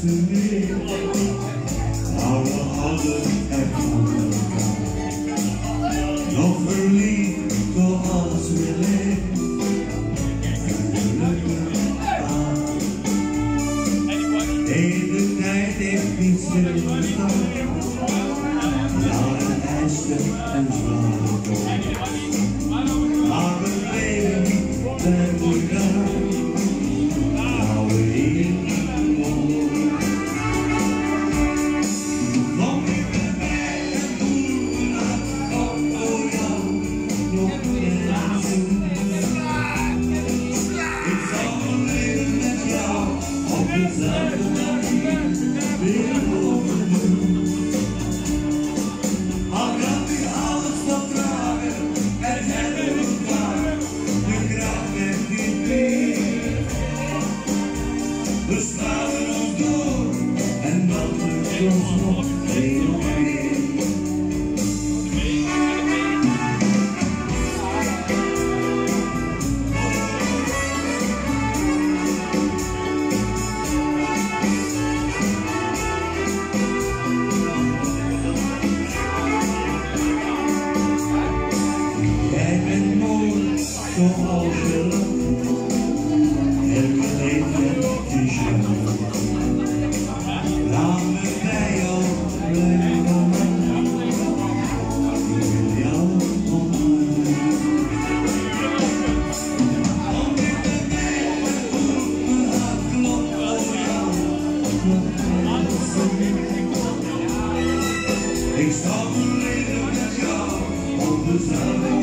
wensen meer. Maar we hadden er van elkaar. Nog verliefd, toch als we leven. En gelukkig aan. Nee, de tijd heeft niet stilgestaan. Jaren eisten en zware dood. Maar we bleven niet bij elkaar. Nou, we hier wonen. Kom je bij mij en voel me dat op voor jou. Nog een zoen. Ik zal mijn leven met jou op dezelfde manier weer overdoen. Al kan ik alles vertragen en hebben we elkaar, de kracht werd niet meer. We slaan ons door en dan lukt ons nog veel meer. Zoals je loopt, elke leven is je mooi. Laat me bij jou blijven, ik wil jou omarmen. Kom je bij mij en voel mijn hart klopt voor jou, klopt voor jou. Ik zal mijn leven met jou op dezelfde